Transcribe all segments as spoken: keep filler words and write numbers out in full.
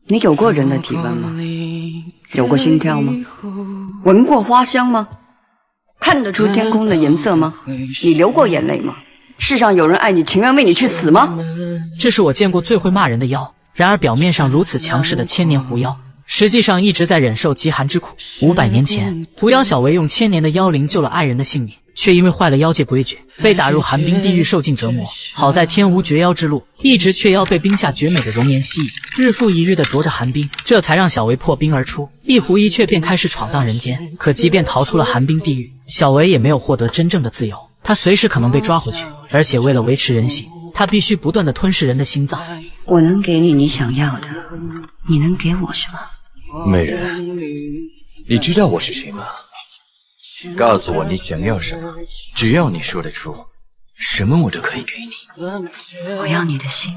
你有过人的体温吗？有过心跳吗？闻过花香吗？看得出天空的颜色吗？你流过眼泪吗？世上有人爱你，情愿为你去死吗？ 这是我见过最会骂人的妖。然而表面上如此强势的千年狐妖，实际上一直在忍受极寒之苦。五百年前，狐妖小维用千年的妖灵救了爱人的性命，却因为坏了妖界规矩，被打入寒冰地狱受尽折磨。好在天无绝妖之路，一直雀妖被冰下绝美的容颜吸引，日复一日的灼着寒冰，这才让小维破冰而出，一狐一雀便开始闯荡人间。可即便逃出了寒冰地狱，小维也没有获得真正的自由，他随时可能被抓回去，而且为了维持人性，他必须不断的吞噬人的心脏。 我能给你你想要的，你能给我什么？ 美人，你知道我是谁吗？告诉我你想要什么，只要你说得出，什么我都可以给你。 我要你的心。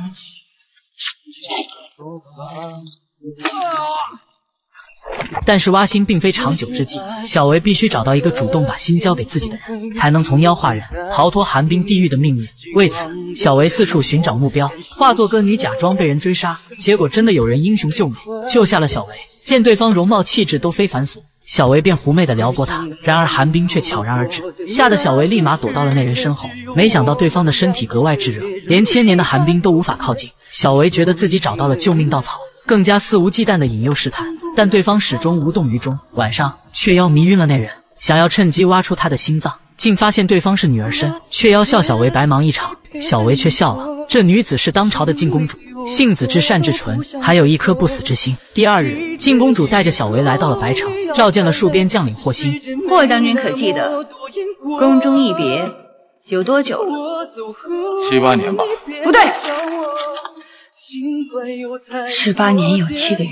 但是挖心并非长久之计，小维必须找到一个主动把心交给自己的人，才能从妖化人，逃脱寒冰地狱的命运。为此，小维四处寻找目标，化作歌女假装被人追杀，结果真的有人英雄救美，救下了小维。见对方容貌气质都非凡俗，小维便狐媚地撩拨他，然而寒冰却悄然而至，吓得小维立马躲到了那人身后。没想到对方的身体格外炙热，连千年的寒冰都无法靠近。小维觉得自己找到了救命稻草，更加肆无忌惮地引诱试探，但对方始终无动于衷。晚上，雀妖迷晕了那人，想要趁机挖出他的心脏，竟发现对方是女儿身。雀妖笑小维白忙一场，小维却笑了。这女子是当朝的晋公主，性子至善至纯，还有一颗不死之心。第二日，晋公主带着小维来到了白城，召见了戍边将领霍心。 霍将军可记得宫中一别有多久了？ 七八年吧。 不对，十八年有七个月。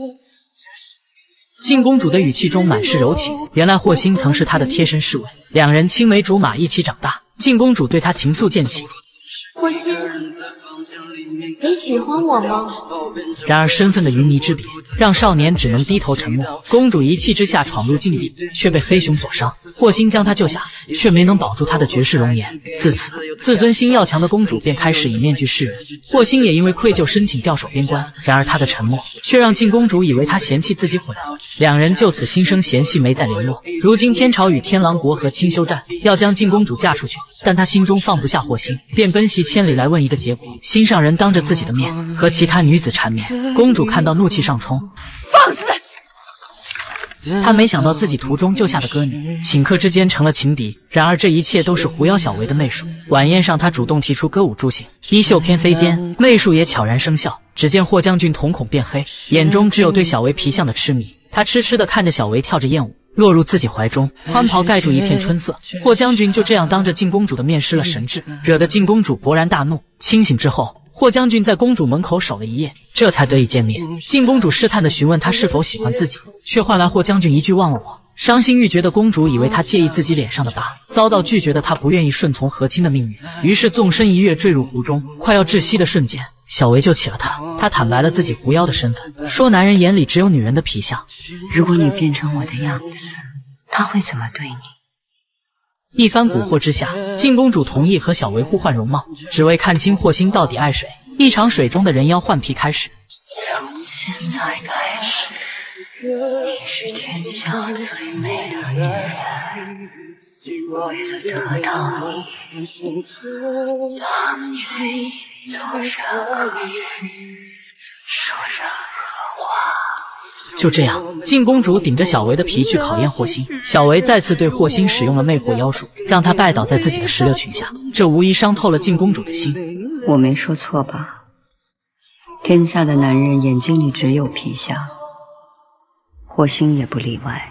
晋公主的语气中满是柔情，原来霍心曾是她的贴身侍卫，两人青梅竹马一起长大。晋公主对她情愫渐起。 霍心，你喜欢我吗？ 然而身份的云泥之别，让少年只能低头沉默。公主一气之下闯入禁地，却被黑熊所伤。霍心将她救下，却没能保住她的绝世容颜。自此，自尊心要强的公主便开始以面具示人。霍心也因为愧疚申请调守边关，然而她的沉默却让晋公主以为她嫌弃自己混合，两人就此心生嫌隙，没再联络。如今天朝与天狼国和清修战，要将晋公主嫁出去，但她心中放不下霍心，便奔袭千里来问一个结果。心上人当着自己的面和其他女子缠绵，公主看到怒气上冲， 放肆！ 她没想到自己途中救下的歌女，顷刻之间成了情敌。然而这一切都是狐妖小维的媚术。晚宴上，她主动提出歌舞助兴，衣袖翩飞间，媚术也悄然生效。只见霍将军瞳孔变黑，眼中只有对小维皮相的痴迷。他痴痴地看着小维跳着艳舞，落入自己怀中，宽袍盖住一片春色。霍将军就这样当着晋公主的面失了神智，惹得晋公主勃然大怒。清醒之后，霍将军在公主门口守了一夜，这才得以见面。晋公主试探地询问他是否喜欢自己，却换来霍将军一句忘了我。伤心欲绝的公主以为他介意自己脸上的疤，遭到拒绝的她不愿意顺从和亲的命运，于是纵身一跃坠入湖中。快要窒息的瞬间，小维救起了他。他坦白了自己狐妖的身份，说男人眼里只有女人的皮相。 如果你变成我的样子，他会怎么对你？ 一番蛊惑之下，晋公主同意和小维互换容貌，只为看清霍心到底爱谁。一场水中的人妖换皮开始。 从现在开始，你是天下最美的女人。为了得到你，当你做任何事，说任何话。 就这样，晋公主顶着小维的皮去考验霍心。小维再次对霍心使用了魅惑妖术，让她拜倒在自己的石榴裙下。这无疑伤透了晋公主的心。 我没说错吧？天下的男人眼睛里只有皮相，霍心也不例外。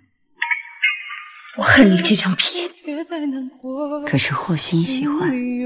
我恨你这张皮。 可是霍心喜欢。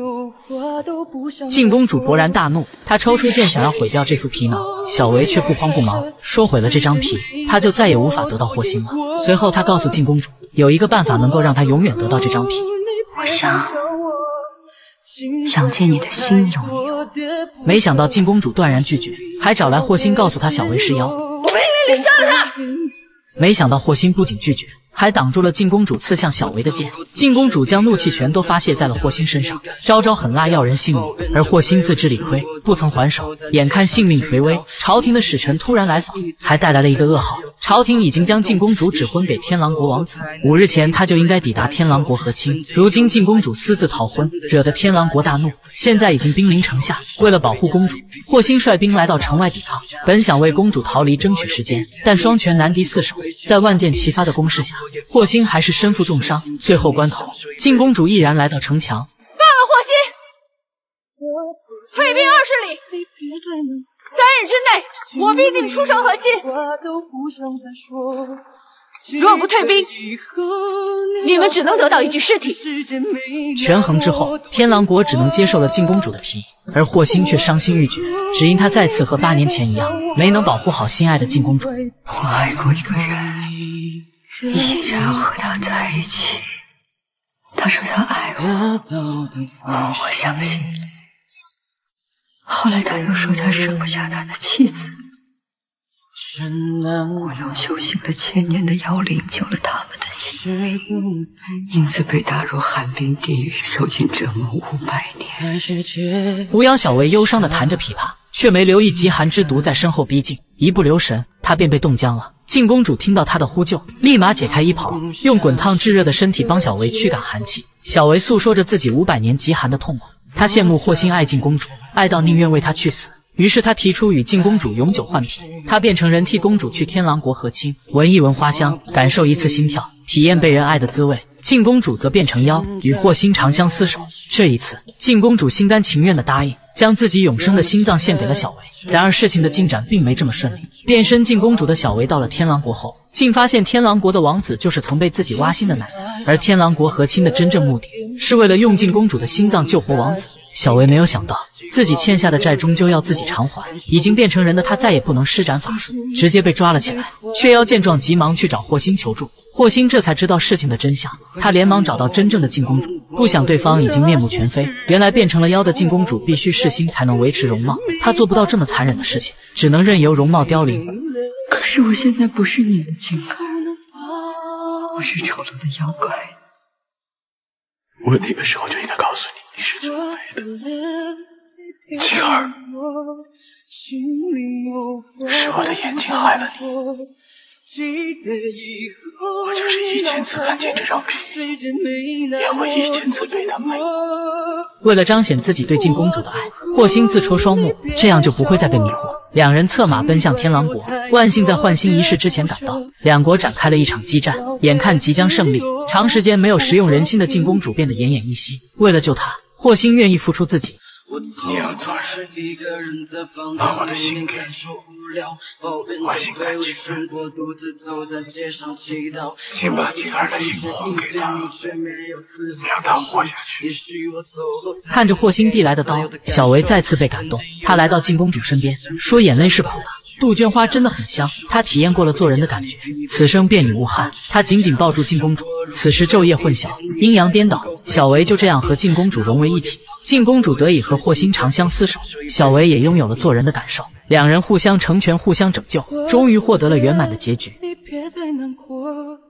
晋公主勃然大怒，她抽出剑想要毁掉这副皮囊，小维却不慌不忙，说毁了这张皮，她就再也无法得到霍心了。随后她告诉晋公主，有一个办法能够让她永远得到这张皮。 我想想见你的心有你有。 没想到晋公主断然拒绝，还找来霍心告诉她小维是妖。 我命令你杀了他！ 没想到霍心不仅拒绝， 还挡住了靖公主刺向小维的剑。靖公主将怒气全都发泄在了霍心身上，招招狠辣要人性命。而霍心自知理亏，不曾还手，眼看性命垂危，朝廷的使臣突然来访，还带来了一个噩耗：朝廷已经将靖公主指婚给天狼国王子，五日前他就应该抵达天狼国和亲。如今靖公主私自逃婚，惹得天狼国大怒，现在已经兵临城下。为了保护公主，霍心率兵来到城外抵抗，本想为公主逃离争取时间，但双拳难敌四手，在万箭齐发的攻势下，霍心还是身负重伤。最后关头，靖公主毅然来到城墙， 放了霍心，退兵二十里，三日之内，我必定出城和亲。若不退兵，你们只能得到一具尸体。 权衡之后，天狼国只能接受了靖公主的提议，而霍心却伤心欲绝，只因他再次和八年前一样，没能保护好心爱的靖公主。 我爱过一个人，一心想要和他在一起。他说他爱我，我相信。后来他又说他舍不下他的妻子。我用修行了千年的妖灵救了他们的心，因此被打入寒冰地狱，受尽折磨五百年。 胡杨小维忧伤地弹着琵琶，却没留意极寒之毒在身后逼近，一不留神，他便被冻僵了。靖公主听到他的呼救，立马解开衣袍，用滚烫炙热的身体帮小维驱赶寒气。小维诉说着自己五百年极寒的痛苦，他羡慕霍心爱靖公主，爱到宁愿为她去死。于是他提出与靖公主永久换皮，他变成人替公主去天狼国和亲，闻一闻花香，感受一次心跳，体验被人爱的滋味。靖公主则变成妖，与霍心长相厮守。这一次，靖公主心甘情愿地答应，将自己永生的心脏献给了小维。然而事情的进展并没这么顺利。变身靖公主的小维到了天狼国后，竟发现天狼国的王子就是曾被自己挖心的男人，而天狼国和亲的真正目的是为了用靖公主的心脏救活王子。小维没有想到，自己欠下的债终究要自己偿还，已经变成人的他再也不能施展法术，直接被抓了起来。雀妖见状急忙去找霍心求助，霍心这才知道事情的真相，他连忙找到真正的靖公主，不想对方已经面目全非，原来变成了妖的靖公主必须噬心才能维持容貌，她做不到这么残忍的事情，只能任由容貌凋零。 可是我现在不是你的靖儿，我是丑陋的妖怪。 我那个时候就应该告诉你，你是最美的。靖儿，是我的眼睛害了你，我就是一千次看见这张皮，也会一千次被它美。 为了彰显自己对靖公主的爱，霍心自戳双目，这样就不会再被迷惑。两人策马奔向天狼国，万幸在换心仪式之前赶到，两国展开了一场激战，眼看即将胜利。长时间没有食用人心的靖公主变得奄奄一息，为了救她，霍心愿意付出自己。 你要做人，把我的心给你，我心甘情愿，请把靖儿的心还给他，让他活下去。 看着霍心递来的刀，小维再次被感动，他来到靖公主身边，说眼泪是苦的，杜鹃花真的很香，他体验过了做人的感觉，此生便已无憾。他紧紧抱住靖公主，此时昼夜混淆，阴阳颠倒，小维就这样和靖公主融为一体。靖公主得以和霍心长相厮守，小维也拥有了做人的感受，两人互相成全，互相拯救，终于获得了圆满的结局。 你别再难过。